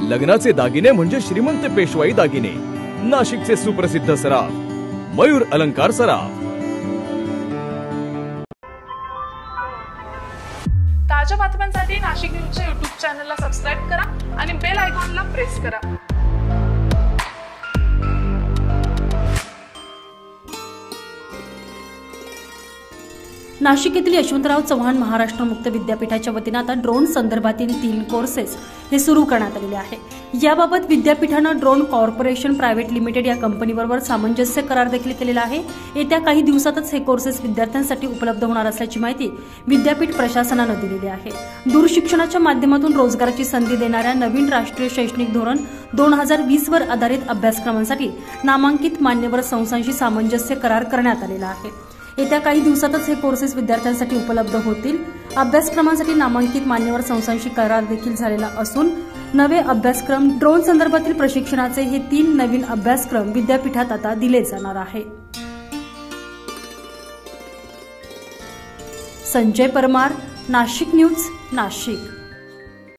लग्नाचे दागिने म्हणजे श्रीमंत पेशवाई दागिने, नाशिकचे सुप्रसिद्ध सराफ मयूर अलंकार सराफ। ताज्या बातम्यांसाठी नाशिक न्यूजच्या YouTube चॅनलला सबस्क्राइब करा आणि बेल आयकॉनला प्रेस करा। नाशिक येथील यशवंतराव चव्हाण महाराष्ट्र मुक्त विद्यापीठाच्या वतीने आता ड्रोन संदर्भातील 3 कोर्सेस हे सुरू करण्यात आलेले आहे। याबाबत विद्यापीठाने ड्रोन कॉर्पोरेशन प्रायव्हेट लिमिटेड या कंपनीबरोबर सामंजस्य करार देखील केलेला आहे। येत्या काही दिवसातच हे कोर्सेस विद्यार्थ्यांसाठी उपलब्ध होणार असल्याची माहिती विद्यापीठ प्रशासनाने दिलेली आहे। दूरशिक्षणाच्या माध्यमातून रोजगाराची संधी देणाऱ्या नवीन राष्ट्रीय शैक्षणिक धोरण 2020 वर आधारित अभ्यासक्रमांसाठी नामांकित मान्यवर संस्थांशी सामंजस्य करार करण्यात आलेला आहे। येत्या काही दिवसातच हे कोर्सेस विद्यार्थ्यांसाठी उपलब्ध होतील। अभ्यासक्रमांसाठी नामांकित मान्यवर संस्थांशी करार देखील झालेला असून नवे अभ्यासक्रम ड्रोन संदर्भातील प्रशिक्षणाचे हे 3 नवीन अभ्यासक्रम विद्यापीठात आता दिले जाणार आहे। संजय परमार, नाशिक न्यूज, नाशिक।